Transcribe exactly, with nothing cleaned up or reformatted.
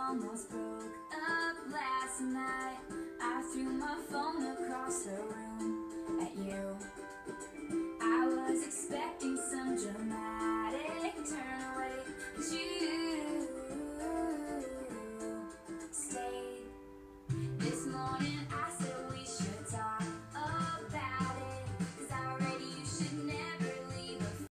almost broke up last night. I threw my phone across the room at you. I was expecting some dramatic